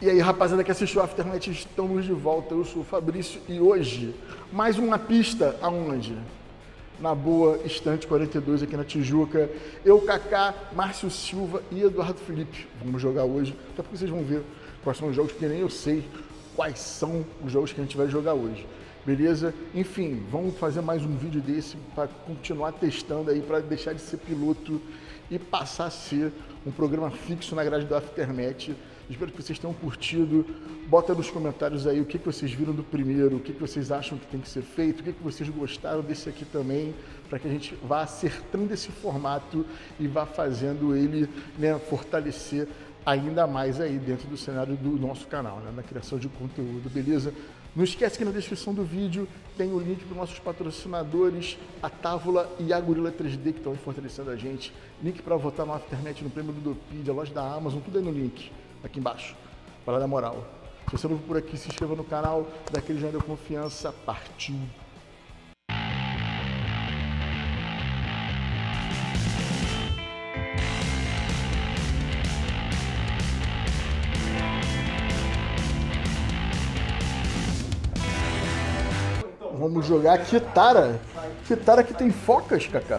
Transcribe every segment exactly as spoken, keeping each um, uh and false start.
E aí, rapaziada que assistiu o Aftermath, estamos de volta. Eu sou o Fabrício e hoje, mais uma pista aonde? Na boa, Estante quarenta e dois aqui na Tijuca. Eu, Kaká, Márcio Silva e Eduardo Felipe. Vamos jogar hoje, até porque vocês vão ver quais são os jogos, porque nem eu sei quais são os jogos que a gente vai jogar hoje. Beleza? Enfim, vamos fazer mais um vídeo desse para continuar testando aí, para deixar de ser piloto e passar a ser um programa fixo na grade do Aftermath. Espero que vocês tenham curtido. Bota nos comentários aí o que, que vocês viram do primeiro, o que, que vocês acham que tem que ser feito, o que, que vocês gostaram desse aqui também, para que a gente vá acertando esse formato e vá fazendo ele, né, fortalecer ainda mais aí dentro do cenário do nosso canal, né, na criação de conteúdo, beleza? Não esquece que na descrição do vídeo tem o link para os nossos patrocinadores, a Távola e a Gorilla três D, que estão fortalecendo a gente. Link para votar no Aftermath, no prêmio do Dopedia, a loja da Amazon, tudo aí no link, aqui embaixo, para dar moral. Se você é novo por aqui, se inscreva no canal, dá aquele joinha da confiança, partiu! Vamos jogar Kitara. Kitara que tem focas, Kaká.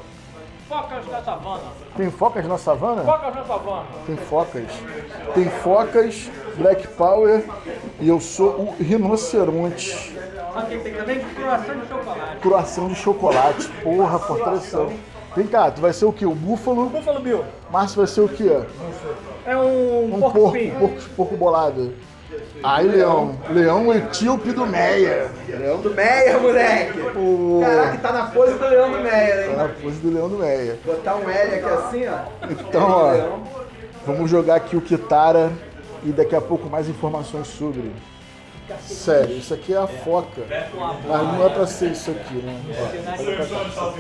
Focas na savana. Tem focas na savana? Focas na savana. Tem focas. Tem focas, Black Power e eu sou o rinoceronte. Aqui tem também croação de chocolate. Croação de chocolate. Porra, fortaleceu. Vem cá, tu vai ser o quê? O búfalo? Búfalo Bill. Márcio vai ser o quê? É um, Um porco porco, pinho. porco, porco bolado. Aí, Leão. Leão etíope do Meia. Leão do Meia, moleque! O... Caraca, tá na pose do Leão do Meia, hein? Tá na pose do Leão do Meia. Botar um L aqui assim, ó. Então, ó, vamos jogar aqui o Kitara e daqui a pouco mais informações sobre. Sério, isso aqui é a foca, mas não é pra ser isso aqui, né? Ó,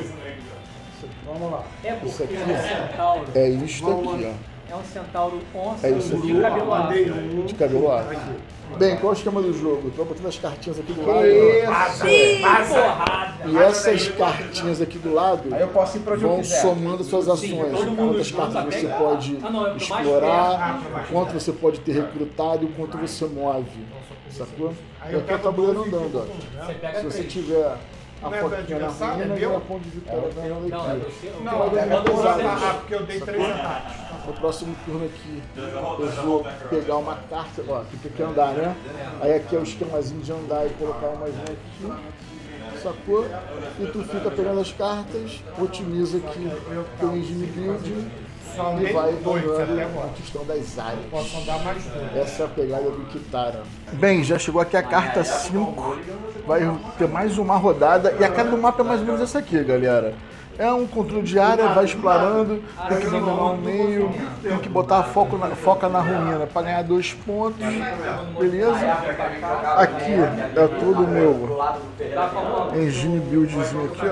Vamos lá. É isso porque aqui é um centauro. é isto aqui, ó. É um centauro onça É isso de aqui. cabelo afro. De cabelo afro. Bem, qual é o esquema do jogo? Tô botando as cartinhas aqui do lado. Ih, porrada! E essas cartinhas aqui do lado Aí eu posso ir pra onde eu vão quiser. somando suas ações. Quantas cartas você pode explorar, quanto você pode ter recrutado e o quanto você move. Sacou? E aqui é o tabuleiro andando, ó. Se você tiver a foquinha na ruína, já é ponto de vitória dando Não, é aqui. você. Não, Vai é dar quando pesado. você... Ah, porque eu dei três ataques. No próximo turno aqui, eu vou pegar uma carta, ó, fica aqui andar, né? Aí aqui é o esquemazinho de andar e colocar umas aqui, sacou? E tu fica pegando as cartas, otimiza aqui teu engine build e vai evoluindo a questão das áreas. Posso andar mais dois. Essa é a pegada do Kitara. Bem, já chegou aqui a carta cinco, vai ter mais uma rodada e a cara do mapa é mais ou menos essa aqui, galera. É um controle de área, vai explorando, tem que dominar o meio, tem que botar foco na, foca na ruína para ganhar dois pontos, beleza? Aqui é todo o meu engine buildzinho aqui,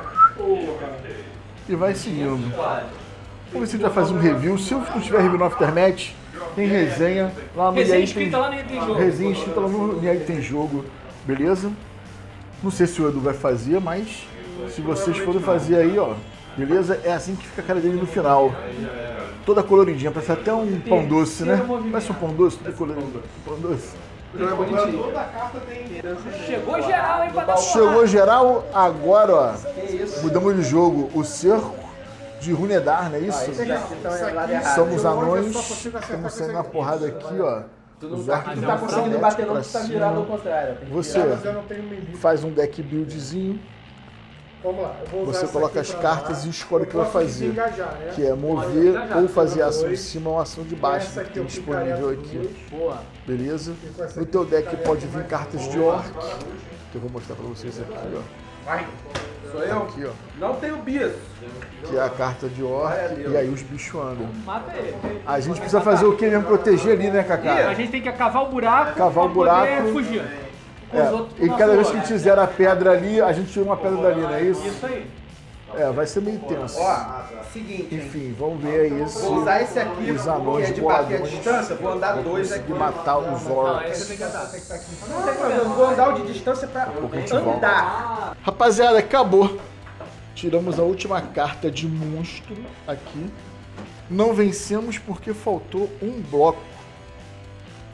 ó. E vai seguindo. Vamos ver se a gente vai fazer um review. Se não tiver review no Aftermath, tem resenha lá no Resenha I A escrita lá no I A Tem Jogo. Resenha escrita lá no I A Tem Jogo, beleza? Não sei se o Edu vai fazer, mas se vocês forem fazer aí, ó, beleza? É assim que fica a cara dele no final. Toda coloridinha, parece até um pão doce, né? Parece um pão doce, tudo colorido. Um pão doce. Toda a carta tem... Chegou geral, hein, pra dar Chegou geral, agora, ó, mudamos de jogo. O cerco de Runedar, não é isso? Então é lado errado. Somos anões, estamos saindo na porrada aqui, ó. Tu não tá, tu tá conseguindo bater não, tu tá virado ao contrário. Tem que Você faz um deck buildzinho, Vamos lá, eu vou usar você essa coloca aqui as pra- cartas e escolhe o que vai fazer. Engajar, né? Que é mover engajar. ou fazer ação de cima ou ação de baixo, Essa que aqui tem eu disponível picaria aqui. duas. Beleza? com essa No aqui teu deck picaria pode vir mais cartas de orc, que eu vou mostrar pra vocês aqui, ó. Vai. Sou eu? Aqui, ó. Não tenho bis. Que é a carta de orc, e aí os bichos andam. Mata ele. A gente precisa fazer o que mesmo? Proteger ali, né, A Kaká? gente tem que cavar o buraco Cavar o pra buraco. poder fugir. Com os É, outros, com e o cada nosso vez que a gente fizer a pedra ali, a gente tira uma pedra dali, não é isso? Isso aí. É, vai ser meio tenso. Ó, seguinte, hein? Enfim, vamos ver aí se Vou usar esse aqui, os que anões é de bater a boladões distância, vou andar vão dois aqui. conseguir matar os Não, orcs. esse tem que andar. Não tem problema, eu vou andar o de distância pra pouco a gente volta. andar. Rapaziada, acabou. Tiramos a última carta de monstro aqui. Não vencemos porque faltou um bloco.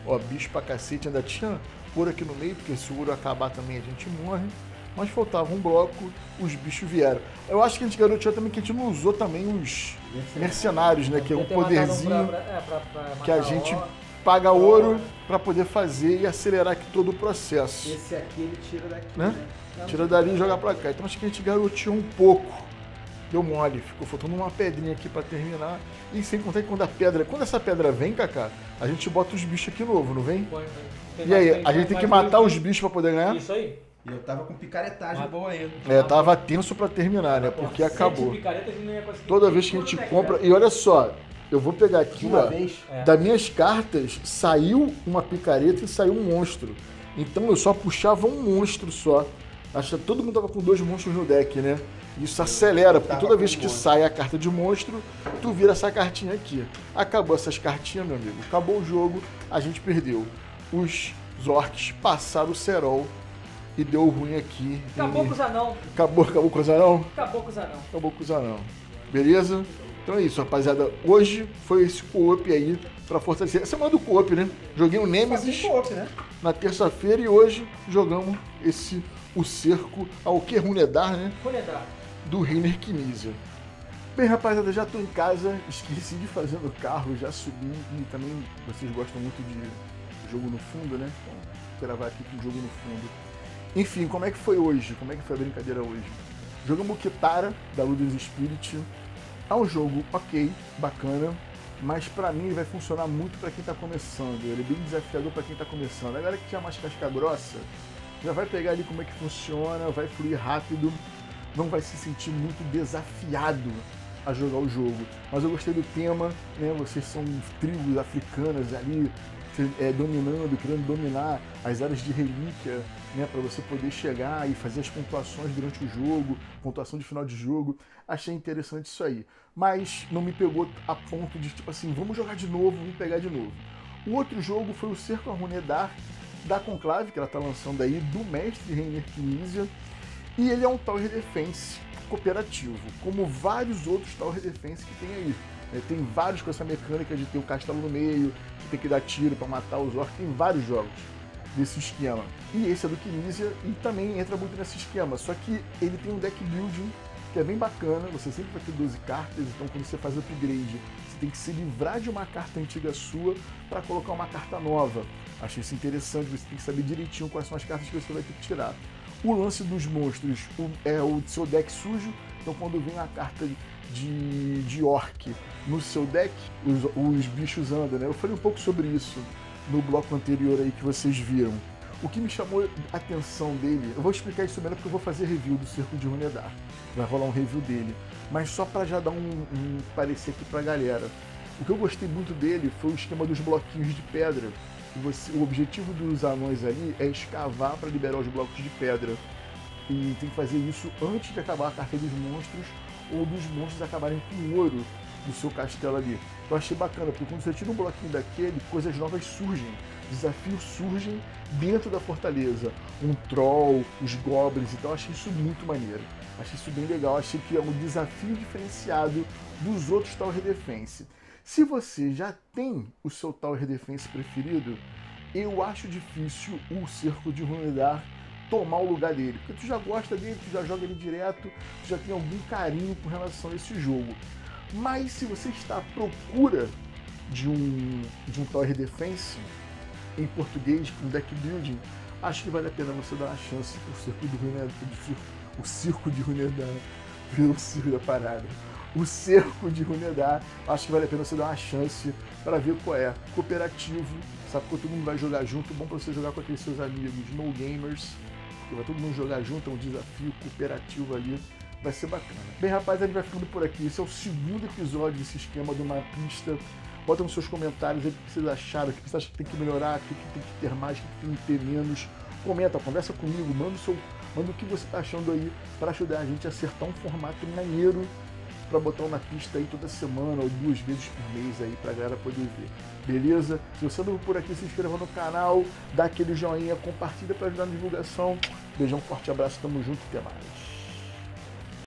Ó, bicho pra cacete, ainda tinha ouro aqui no meio, porque se o ouro acabar também a gente morre. Mas faltava um bloco, os bichos vieram. Eu acho que a gente garoteou também que a gente não usou também os mercenários, né? Que é um poderzinho Pra, é, pra, pra que a matar gente ó. paga ouro pra poder fazer e acelerar aqui todo o processo. Esse aqui ele tira daqui, Né? né? Tira dali e joga pra cá. Então acho que a gente garoteou um pouco. Deu mole, ficou faltando uma pedrinha aqui pra terminar. E sem contar que quando a pedra. Quando essa pedra vem, Kaká, a gente bota os bichos aqui novo, não vem? Põe, põe. E aí, Tem a mais- gente tem que mais matar dois os bichos pra poder ganhar? Isso aí. E eu tava com picaretagem Mas- boa ainda. É, tava tenso pra terminar, né? Porque Sete acabou. picaretas não ia conseguir. Toda vez que a gente compra. E olha só, eu vou pegar aqui, De uma ó. vez. É. Das minhas cartas, saiu uma picareta e saiu um monstro. Então eu só puxava um monstro só. Acho que todo mundo tava com dois monstros no deck, né? Isso acelera, porque tava toda com vez um que monstro. sai a carta de monstro, tu vira essa cartinha aqui. Acabou essas cartinhas, meu amigo. Acabou o jogo, a gente perdeu. Os orcs passaram o cerol e deu ruim aqui. Acabou E- com os anão. Acabou, acabou com o Zanão? Acabou com os anão. Acabou com o Zanão. Beleza? Então é isso, rapaziada. Hoje foi esse co-op aí pra fortalecer. Semana do co-op, né? Joguei o Nemesis Assim co-op, né? na terça-feira e hoje jogamos esse o cerco ao que Runedar, né? Runedar. Do Reiner Knizia. Bem, rapaziada, já tô em casa, esqueci de fazer no carro, já subi e também vocês gostam muito de jogo no fundo, né? Então, vou gravar aqui com jogo no fundo. Enfim, como é que foi hoje? Como é que foi a brincadeira hoje? Jogamos Kitara, da Ludus Spirit. É um jogo ok, bacana, mas pra mim ele vai funcionar muito pra quem tá começando. Ele é bem desafiador pra quem tá começando. A galera que tinha mais casca grossa já vai pegar ali como é que funciona, vai fluir rápido, não vai se sentir muito desafiado a jogar o jogo. Mas eu gostei do tema, né? Vocês são tribos africanas ali, é, dominando, querendo dominar as áreas de relíquia, né? Para você poder chegar e fazer as pontuações durante o jogo, pontuação de final de jogo. Achei interessante isso aí. Mas não me pegou a ponto de, tipo assim, vamos jogar de novo, vamos pegar de novo. O outro jogo foi o Cerco a Runedar, da Conclave, que ela tá lançando aí, do mestre Reiner Knizia. E ele é um Tower Defense cooperativo, como vários outros Tower Defense que tem aí. É, tem vários com essa mecânica de ter o castelo no meio, de ter que dar tiro para matar os orcs, tem vários jogos desse esquema. E esse é do Knizia e também entra muito nesse esquema, só que ele tem um deck building que é bem bacana, você sempre vai ter doze cartas, então quando você faz upgrade, você tem que se livrar de uma carta antiga sua para colocar uma carta nova. Achei isso interessante, você tem que saber direitinho quais são as cartas que você vai ter que tirar. O lance dos monstros o, é o seu deck sujo, então quando vem a carta de, de orc no seu deck, os, os bichos andam, né? Eu falei um pouco sobre isso no bloco anterior aí que vocês viram. O que me chamou a atenção dele, eu vou explicar isso melhor porque eu vou fazer review do Cerco de Runedar. Vai rolar um review dele, mas só para já dar um, um parecer aqui pra galera. O que eu gostei muito dele foi o esquema dos bloquinhos de pedra. Você, o objetivo dos anões ali é escavar para liberar os blocos de pedra. E tem que fazer isso antes de acabar a carta dos monstros ou dos monstros acabarem com ouro do seu castelo ali. Eu achei bacana, porque quando você tira um bloquinho daquele, coisas novas surgem, desafios surgem dentro da fortaleza. Um troll, os goblins, então eu achei isso muito maneiro. Achei isso bem legal, achei que é um desafio diferenciado dos outros Tower Defense. Se você já tem o seu Tower Defense preferido, eu acho difícil o Cerco de Runedar tomar o lugar dele, porque tu já gosta dele, tu já joga ele direto, tu já tem algum carinho com relação a esse jogo. Mas se você está à procura de um, de um Tower Defense em português, com deck building, acho que vale a pena você dar uma chance pro Cerco de Runedar, o Circo de Runedar, virou o circo da parada. O Cerco de Runedar, acho que vale a pena você dar uma chance para ver qual é. Cooperativo, sabe, que todo mundo vai jogar junto, bom para você jogar com aqueles seus amigos no gamers, porque vai todo mundo jogar junto, é um desafio cooperativo ali, vai ser bacana. Bem, rapaz, a gente vai ficando por aqui. Esse é o segundo episódio desse esquema do Mapista. Bota nos seus comentários aí o que vocês acharam, o que vocês acham que tem que melhorar, o que tem que ter mais, o que tem que ter menos. Comenta, conversa comigo, manda o, seu, manda o que você está achando aí para ajudar a gente a acertar um formato maneiro para botar uma pista aí toda semana ou duas vezes por mês aí pra galera poder ver. Beleza? Se você não por aqui, se inscreva no canal, dá aquele joinha, compartilha para ajudar na divulgação. Beijão, forte abraço, tamo junto, até mais.